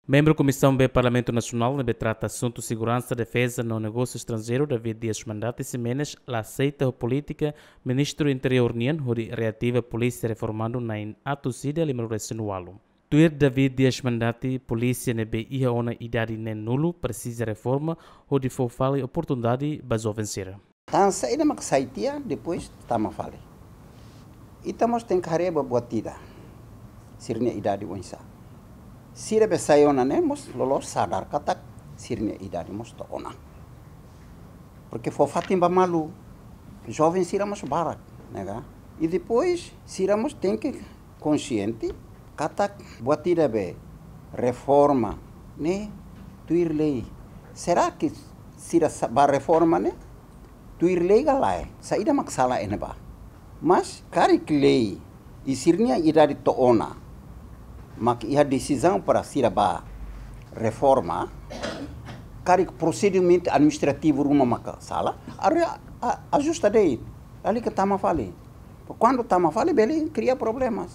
Membro Comissão B Parlamento Nacional, que trata assunto segurança, defesa no negócio estrangeiro, David Dias Mandati Simenes, aceita a política Ministro do Interior União, onde reativa polícia reformando na atusida limero resinualo. Tuir David Dias Mandati, polícia nebe ia ona idade nem nulo, precisa reforma, onde for fale oportunidade baso vencer. Então, saída mak saitia, depois tama fale. E estamos tem careba buatida. Sirnya idade wansa. Sira besayona né, mos lolos sadar katak sirnya idade mos to ona. Porque for fatimba malu. Jovem sira mos barak, né? E depois sira mos tem que consciente katak buatida be reforma, né? Tuir lei. Será que sira ba reforma né? Tuir lei galai. Saída mak sala eneba. Mas karik lei e sirnya idade to ona. Mak ia decisão para siraba reforma, carik procedimento administrativo rumah maka sala, ajusta dei, ali que tama fale. Quando tama fale, beli cria problemas.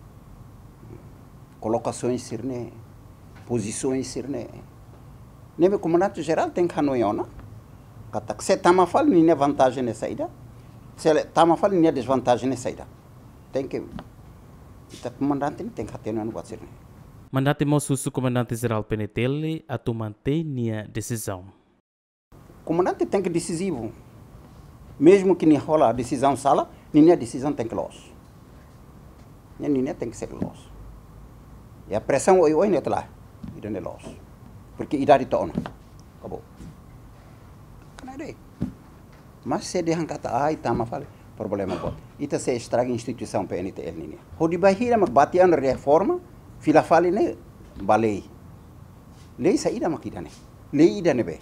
Colocações sirne, posições sirne. Nebe comandante geral tem canoiona, kata se tama fale nem vantagem nessa ida, se tama fale nem desvantagem nessa ida. Tem que o comandante tem que ter no bater. Mandate moço comandante geral PNTL a tu manter a decisão. O comandante tem que decisivo. Mesmo que nem rola a decisão sala, nem a decisão tem que los. Nem tem que ser los. E a pressão oi não tá lá, e não é los. Porque idade tona. Acabou. Canadei. Mas se de arrancata ai tá ma fale. Problema bom. Itu se estraga a instituição PNTL ni. Hodi bahira mak batian reforma, fila fali ne balei. Lei saída makida ne. Lei ida nebe.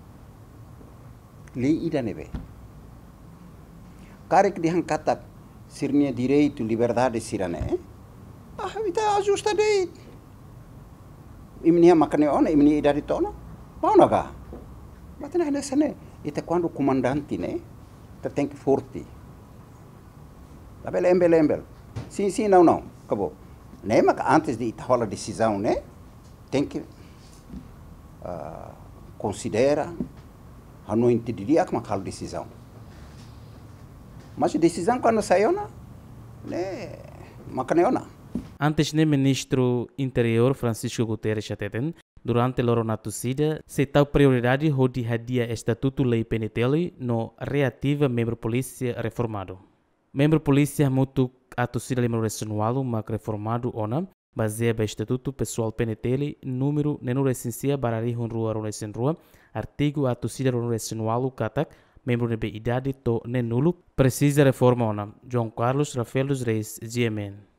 Lei ida nebe. Karek dihan kata sirnya direito, liberdade sirane. Ita ajusta dei. Imnia makane ona, imnia ida ditona. Paunaga. Batena nessa ne. Ita quando o comandante ne, tem que forte. Embel. Sim, não. Acabou. Nem mas antes de tomar a decisão, né? Tem que considerar, não entenderia como aquela decisão. Mas a decisão quando saiu, né? Macaneona. Antes do ministro Interior Francisco Guterres Chateten, durante a Loronatusida, se tal prioridade hodi hadia estatuto lei PNTL no reativa membro polícia reformado. Membro polícia mutu atusida limero resinualo mak reformado ona, baseia estatuto pessoal PNTL, número nenu recensia barari rua artigo atusida resinualo katak, membro nebe idade to nenulo, precisa reforma ona. João Carlos Rafael dos Reis, GMN.